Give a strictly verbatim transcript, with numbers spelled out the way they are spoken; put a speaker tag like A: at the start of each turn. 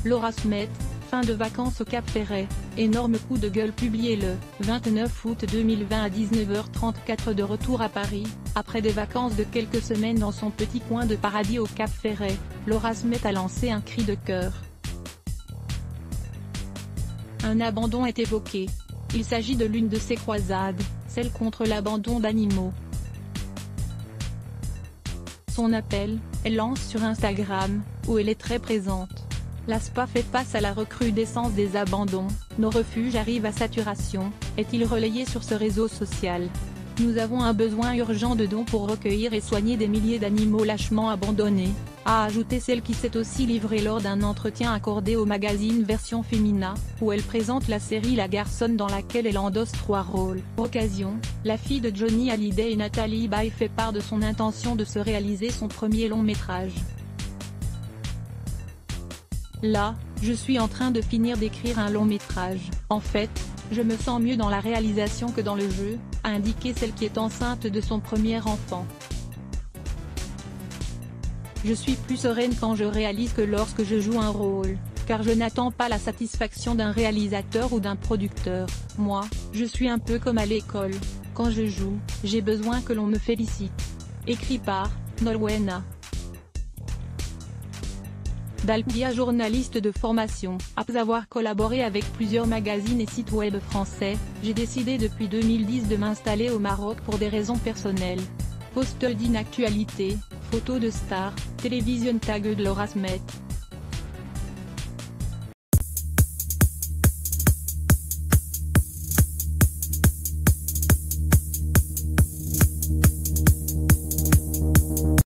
A: Laura Smet, fin de vacances au Cap Ferret, énorme coup de gueule publié le vingt-neuf août deux mille vingt à dix-neuf heures trente-quatre de retour à Paris, après des vacances de quelques semaines dans son petit coin de paradis au Cap Ferret, Laura Smet a lancé un cri de cœur. Un abandon est évoqué. Il s'agit de l'une de ses croisades, celle contre l'abandon d'animaux. Son appel, elle lance sur Instagram, où elle est très présente. L'A S P A fait face à la recrudescence des abandons, nos refuges arrivent à saturation, est-il relayé sur ce réseau social. Nous avons un besoin urgent de dons pour recueillir et soigner des milliers d'animaux lâchement abandonnés, a ajouté celle qui s'est aussi livrée lors d'un entretien accordé au magazine Version Femina, où elle présente la série La Garçonne dans laquelle elle endosse trois rôles. Occasion, la fille de Johnny Hallyday et Nathalie Baye fait part de son intention de se réaliser son premier long métrage. Là, je suis en train de finir d'écrire un long métrage. En fait, je me sens mieux dans la réalisation que dans le jeu, a indiqué celle qui est enceinte de son premier enfant. Je suis plus sereine quand je réalise que lorsque je joue un rôle, car je n'attends pas la satisfaction d'un réalisateur ou d'un producteur. Moi, je suis un peu comme à l'école, quand je joue, j'ai besoin que l'on me félicite. Écrit par Nolwenna Dalpia, journaliste de formation. Après avoir collaboré avec plusieurs magazines et sites web français, j'ai décidé depuis deux mille dix de m'installer au Maroc pour des raisons personnelles. Post d'inactualité, photos de stars, télévision tag de Laura Smet.